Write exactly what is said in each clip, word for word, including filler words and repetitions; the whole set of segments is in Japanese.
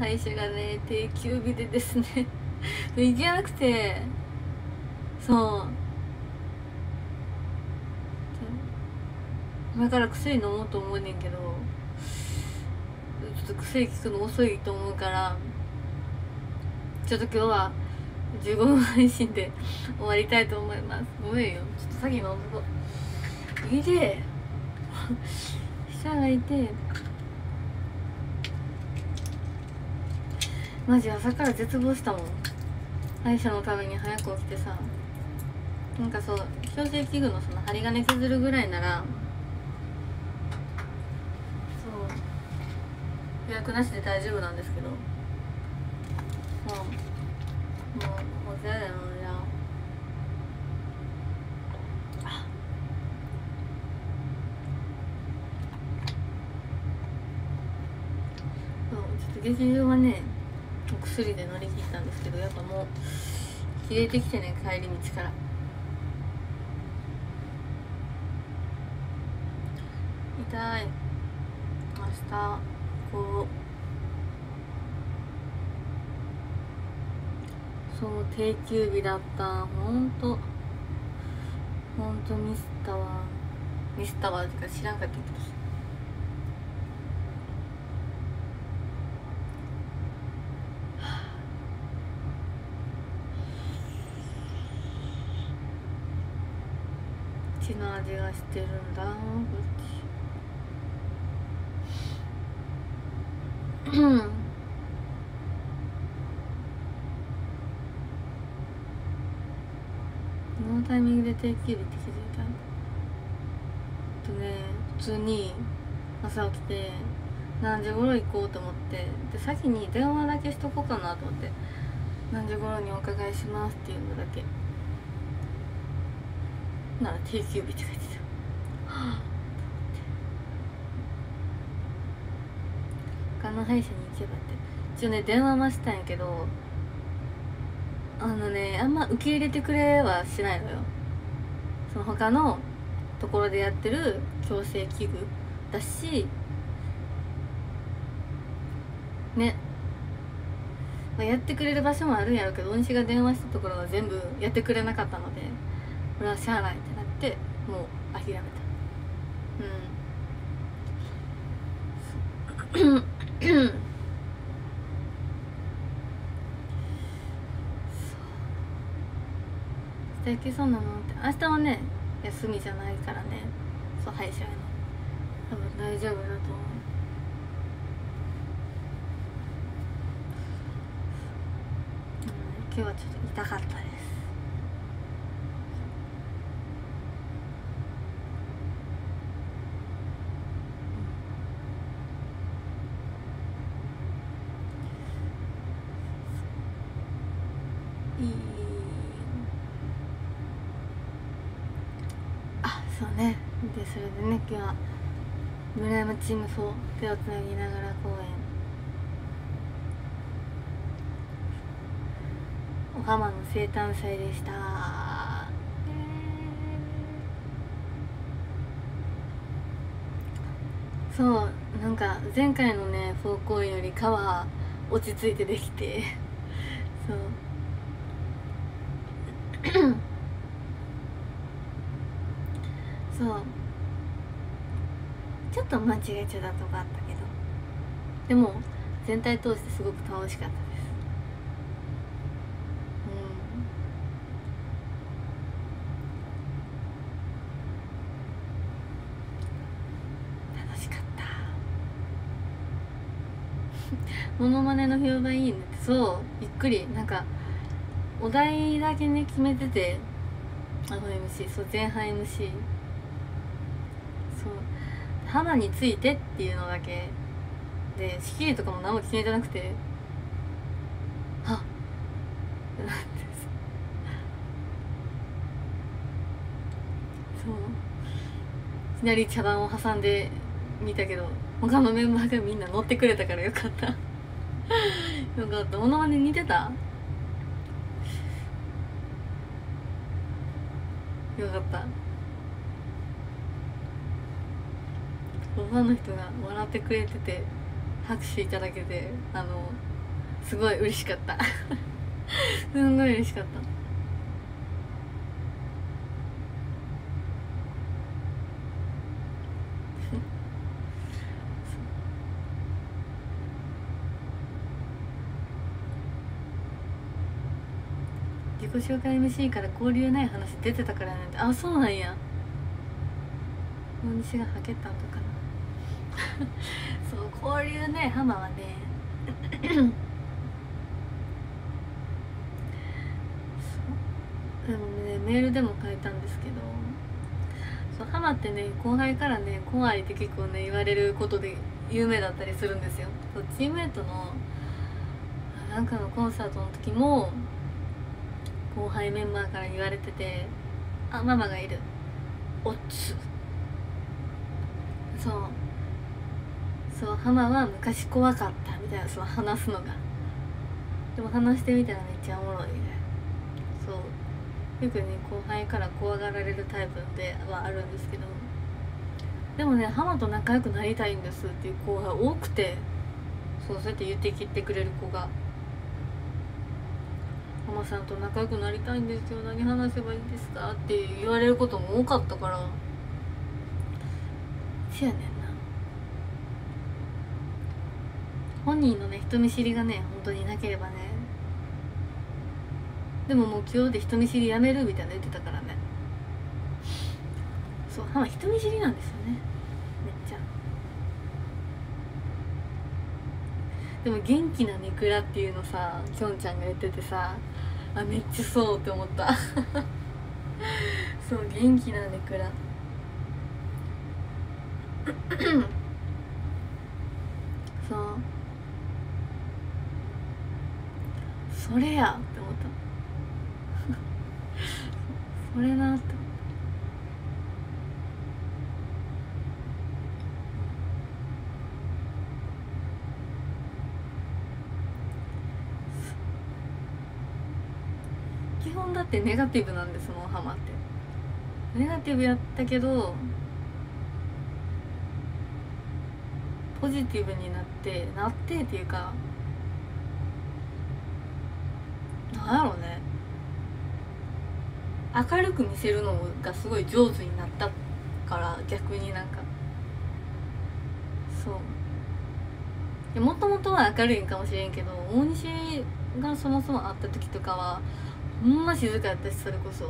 歯医者がね定休日でですね行けなくて、そう前から薬飲もうと思うねんけど、ちょっと薬効くの遅いと思うから、ちょっと今日はじゅうごふん配信で終わりたいと思います。ごめんよ、ちょっと先飲んどこう。いで舌がいて、マジ朝から絶望したもん。歯医者のために早く起きてさ、なんかそう矯正器具のその針金削るぐらいならそう予約なしで大丈夫なんですけど、もうもうもう絶対なのじゃあ、そうちょっと劇場はねお薬で乗り切ったんですけど、やっぱもう切れてきてね、帰り道から痛い。明日こうそう定休日だった。ほんとほんとミスったわミスったわってか知らんかったけど、血の味がしてるんだこっちうん。このタイミングで定休日って気づいたとね、普通に朝起きて何時頃行こうと思って、で先に電話だけしとこうかなと思って、何時頃にお伺いしますっていうのだけなら定休日って書いてた。はあ、他の歯医者に行けばって、一応ね電話はしたんやけど、あのねあんま受け入れてくれはしないのよ。その他のところでやってる矯正器具だしね、まあ、やってくれる場所もあるんやろうけど、恩師が電話したところは全部やってくれなかったので、これはしゃあないってなってもう諦めた。うん明日行けそうなのって、明日はね休みじゃないからね、そう歯医者やの多分大丈夫だと思う。今日はちょっと痛かったです。いいあ、そうね。でそれでね、今日は村山チームフォー手をつなぎながら公演、お浜の生誕祭でした。そうなんか前回のねフォー公演よりかは落ち着いてできてそうそうちょっと間違えちゃったとこあったけど、でも全体通してすごく楽しかったです。うん楽しかったモノマネの評判いいねって。そうびっくり、なんかお題だけね決めてて、あの エムシー そう前半 エムシー そう肌についてっていうのだけで、仕切りとかも何も決めてなくて、はっってなってそういきなり茶番を挟んでみたけど、他のメンバーがみんな乗ってくれたからよかったよかった。モノマネ似てたよかった。ファンの人が笑ってくれてて拍手いただけて、あのすごい嬉しかったすんごい嬉しかった。自己紹介 エムシー から交流ない話出てたからなんて。あ、そうなんや。大西がはけたとかなそう交流ね、浜はねでもね、メールでも書いたんですけど、そう浜ってね、後輩からね怖いって結構ね言われることで有名だったりするんですよ。そうチームメイトのなんかのコンサートの時も後輩メンバーから言われてて、あ、ママがいる、おっつ、そうそう浜は昔怖かったみたいな、その話すのが。でも話してみたらめっちゃおもろいみたいな。そうよくね後輩から怖がられるタイプではあるんですけど、でもね浜と仲良くなりたいんですっていう後輩多くて、そうそうやって言ってきてくれる子が、浜さんと仲良くなりたいんですよ、何話せばいいですかって言われることも多かったから、せやねんな、本人のね人見知りがね本当になければね。でももう今日で人見知りやめるみたいな言ってたからね。そう浜人見知りなんですよね、めっちゃ。でも元気なネクラっていうのさ、きょんちゃんが言っててさ、あ、めっちゃそうって思ったそう元気なネクラそうそれやって思ったそれなって思った。基本だってネガティブなんですもんハマって。ネガティブやったけどポジティブになってなってっていうか、なんやろうね、明るく見せるのがすごい上手になったから、逆になんかそうもともとは明るいんかもしれんけど、大西がそもそも会った時とかはほんま静かやったし、それこそ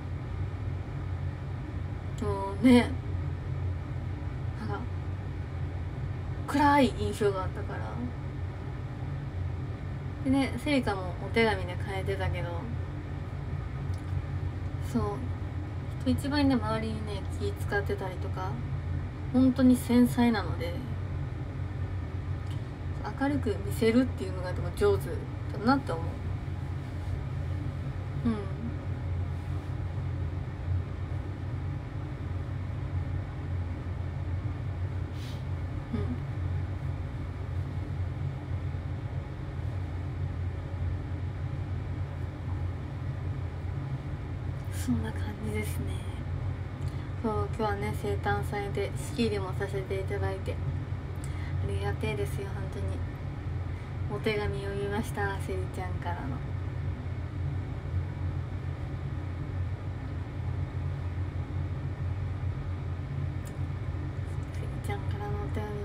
もうねなんか暗い印象があったから。でね、セリカもお手紙で変えてたけど、そう人一倍ね周りにね気使ってたりとか本当に繊細なので、明るく見せるっていうのがでも上手だなって思う。うんそんな感じですね。そう今日はね生誕祭で仕切りもさせていただいてありがてえですよ本当に。お手紙を見ました、セリちゃんからの。セリちゃんからのお手紙も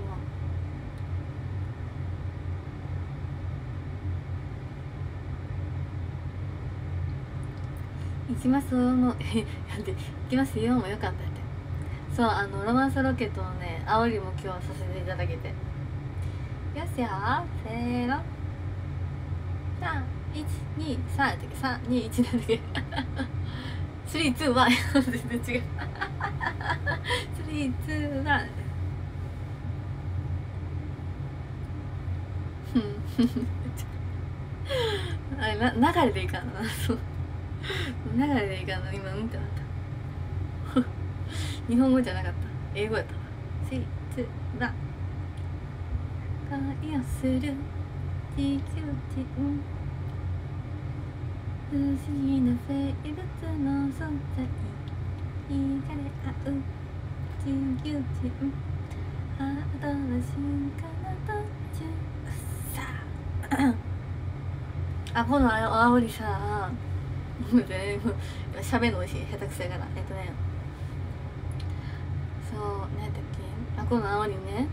行きますよもうえなんで行きますよもよかったって。そうあのロマンスロケットのね煽りも今日はさせていただけて、よしよせーのさんいちにさんやったっけ、さんにいちなんだっけスリーツーワン全然違うスリーツーワンあれな流れでいかんなそう流れでいかんの今うんってなった日本語じゃなかった英語やったわ。スリーツーワン恋をする地球人不思議な生物の存在惹かれ合う地球人ハートは進化の途中さああこの青りさもうねしゃべるのおいしい下手くそやからえっとねそう何やったっけあこの青りね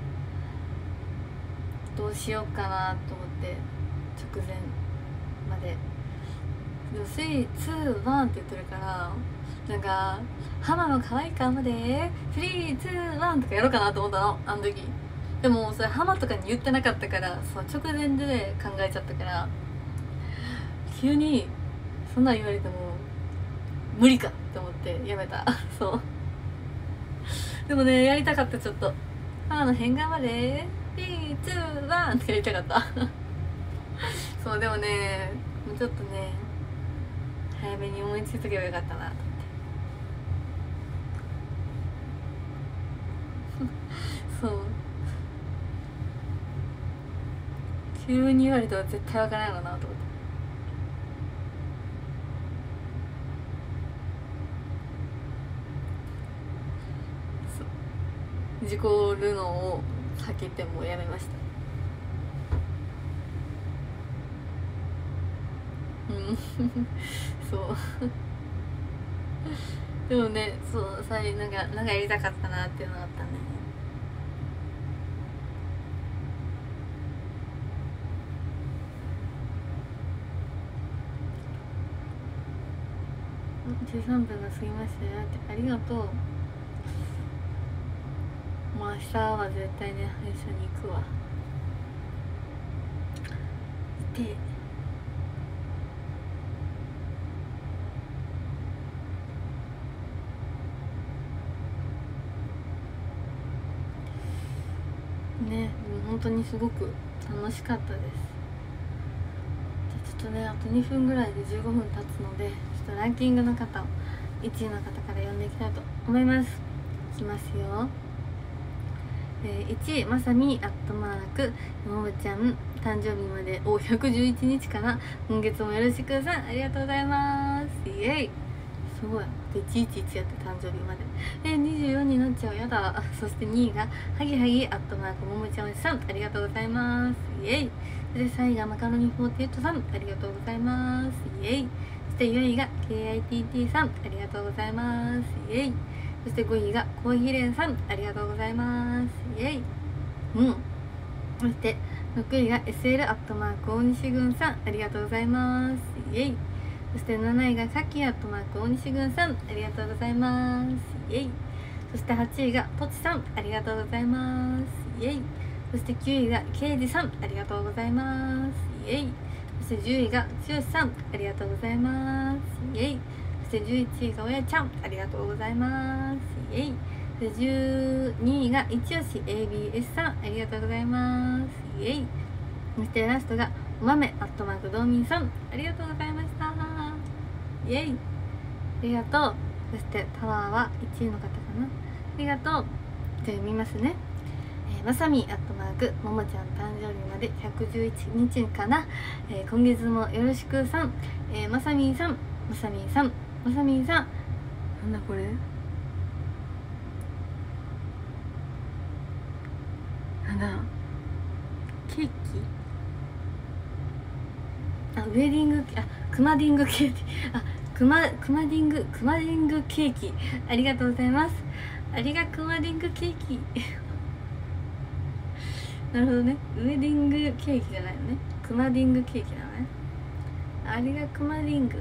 どうしようかなと思って直前まででもスリー、ツー、ワンって言ってるからなんか浜の可愛い顔までスリー、ツー、ワンとかやろうかなと思ったのあの時。でもそれ浜とかに言ってなかったからその直前で考えちゃったから急にそんなん言われても無理かって思ってやめたそうでもねやりたかったちょっと浜の変顔までスリー、ツー、ワンってやりたかったそうでもねもうちょっとね早めに思いついとけばよかったなと思ってそう急に言われたら絶対わからないのなと思ってそう事故るのを避けてもうやめましたうんそうでもねそうさなんかなんかやりたかったなっていうのがあったねじゅうさんぷんが過ぎましたよってありがとうもう明日は絶対ね歯医者に行くわでね、でも本当にすごく楽しかったです。ちょっとねあとにふんぐらいでじゅうごふん経つのでちょっとランキングの方をいちいの方から読んでいきたいと思います。いきますよ、えー、いちいまさみアットマークももちゃん誕生日までおひゃくじゅういちにちかな今月もよろしくさんありがとうございますイエイすごいでいちいちいちやって誕生日までえにじゅうよんになっちゃうやだそしてにいがはぎはぎアットマークももちゃんおじさんありがとうございますイエイそしてさんいがマカロニフォーティエイトさんありがとうございますイエイそしてよんいが ケーアイティーティー さんありがとうございますイエイそしてごいがコーヒーレンさんありがとうございますイエイうんそしてろくいが エスエル アットマーク大西軍さんありがとうございますイエイそしてなないがさきアットマーク大西軍さんありがとうございますイエイそしてはちいがとちさんありがとうございますイエイそしてきゅういがけいじさんありがとうございますイエイそしてじゅういがつよしさんありがとうございますイエイそしてじゅういちいがおやちゃんありがとうございますイエイそしてじゅうにいがいちよし エービーエス さんありがとうございますイエイそしてラストがお豆アットマークどうみんさんありがとうございましたイエイありがとうそしてタワーはいちいの方かなありがとうじゃあ読みますね、えー、まさみアットマークももちゃん誕生日までひゃくじゅういちにちかな、えー、今月もよろしくさん、えー、まさみさんまさみさんまさみさんなんだこれなんだケーキあウェディングあクマディングケーキあクマクマディングクマディングケーキありがとうございますありがクマディングケーキなるほどねウェディングケーキじゃないのねクマディングケーキなのねありがクマディング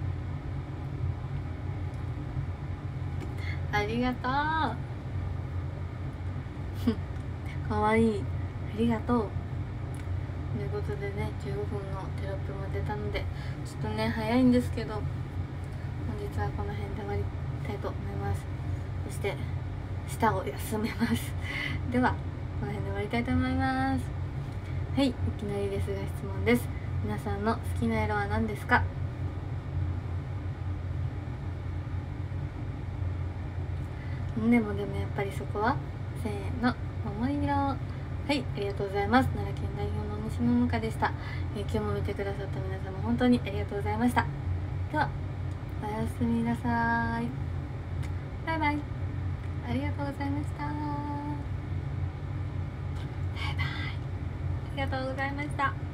ありがとうかわいいありがとうということでねじゅうごふんのテロップも出たのでちょっとね早いんですけど本日はこの辺で終わりたいと思います。そして舌を休めますではこの辺で終わりたいと思います。はい、いきなりですが質問です。皆さんの好きな色は何ですか？でもでもやっぱりそこはせーの桃色。はい、ありがとうございます。奈良県代表の西桃香でした。えー、今日も見てくださった皆様本当にありがとうございました。ではおやすみなさい。バイバイ。ありがとうございました。バイバイ。ありがとうございました。